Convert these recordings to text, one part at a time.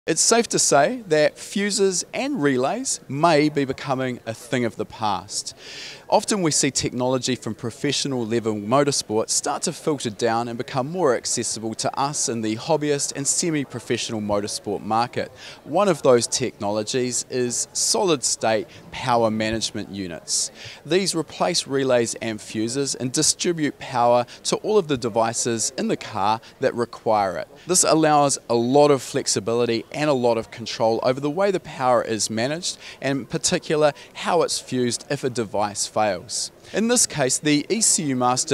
It's safe to say that fuses and relays may be becoming a thing of the past. Often we see technology from professional level motorsport start to filter down and become more accessible to us in the hobbyist and semi-professional motorsport market. One of those technologies is solid-state power management units. These replace relays and fuses and distribute power to all of the devices in the car that require it. This allows a lot of flexibility and a lot of control over the way the power is managed, and in particular how it's fused if a device fails. In this case, the ECUMaster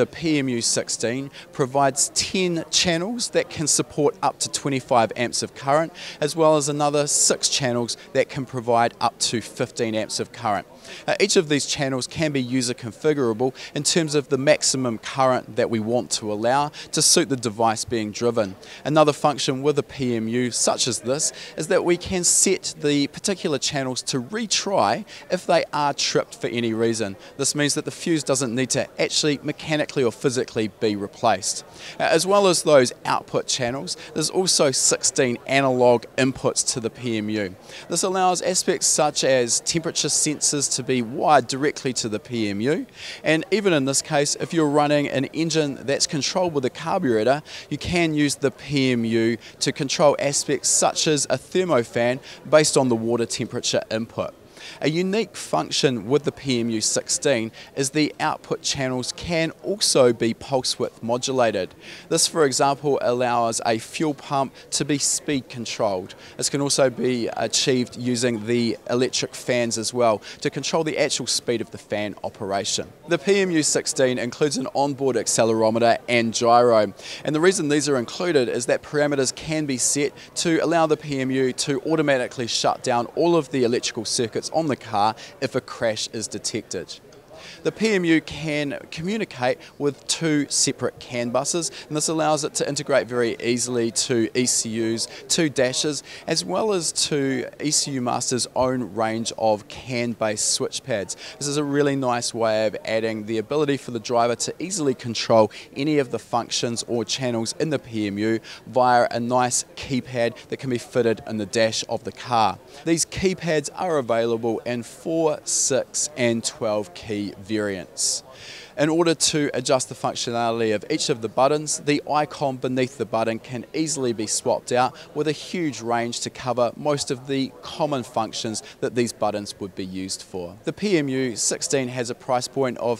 PMU16 provides 10 channels that can support up to 25 amps of current, as well as another 6 channels that can provide up to 15 amps of current. Each of these channels can be user configurable in terms of the maximum current that we want to allow to suit the device being driven. Another function with a PMU such as this is that we can set the particular channels to retry if they are tripped for any reason. This means that the fuse doesn't need to actually mechanically or physically be replaced. As well as those output channels, there's also 16 analog inputs to the PMU. This allows aspects such as temperature sensors to be wired directly to the PMU, and even in this case, if you're running an engine that's controlled with a carburetor, you can use the PMU to control aspects such as a thermofan based on the water temperature input. A unique function with the PMU16 is the output channels can also be pulse width modulated. This, for example, allows a fuel pump to be speed controlled. This can also be achieved using the electric fans as well to control the actual speed of the fan operation. The PMU16 includes an onboard accelerometer and gyro, and the reason these are included is that parameters can be set to allow the PMU to automatically shut down all of the electrical circuits on the car if a crash is detected. The PMU can communicate with 2 separate CAN buses, and this allows it to integrate very easily to ECUs, to dashes, as well as to ECUmaster's own range of CAN-based switch pads. This is a really nice way of adding the ability for the driver to easily control any of the functions or channels in the PMU via a nice keypad that can be fitted in the dash of the car. These keypads are available in 4, 6 and 12 key variants. In order to adjust the functionality of each of the buttons, the icon beneath the button can easily be swapped out with a huge range to cover most of the common functions that these buttons would be used for. The PMU16 has a price point of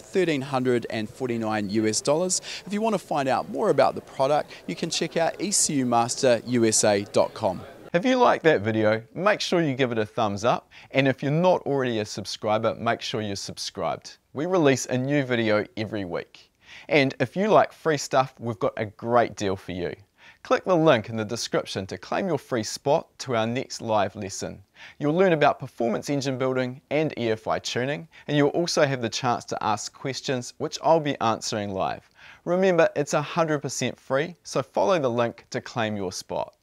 $1,349 US. If you want to find out more about the product, you can check out ECUmasterusa.com. If you like that video, make sure you give it a thumbs up, and if you're not already a subscriber, make sure you're subscribed. We release a new video every week. And if you like free stuff, we've got a great deal for you. Click the link in the description to claim your free spot to our next live lesson. You'll learn about performance engine building and EFI tuning, and you'll also have the chance to ask questions which I'll be answering live. Remember, it's 100% free, so follow the link to claim your spot.